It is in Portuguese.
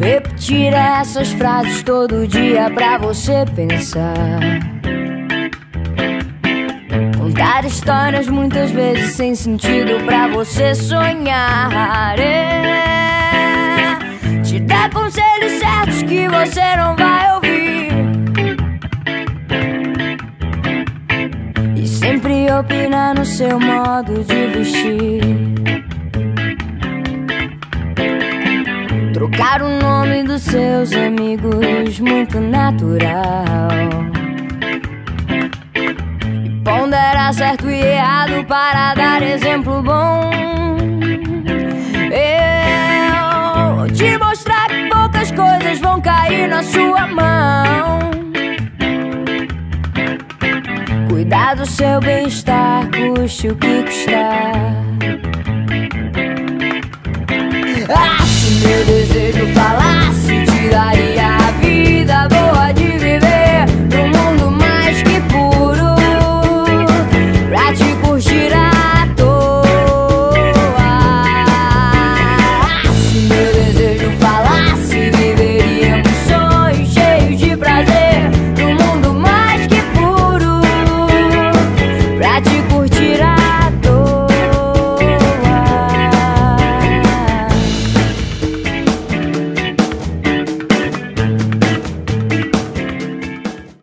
repetir essas frases todo dia pra você pensar. Contar histórias muitas vezes sem sentido pra você sonhar. Te dar conselhos certos que você não vai ouvir. E sempre opinar no seu modo de vestir. Trocar o nome dos seus amigos, muito natural. E ponderar certo e errado para dar exemplo bom. Eu vou te mostrar que poucas coisas vão cair na sua mão. Cuidar do seu bem-estar, custe o que custar.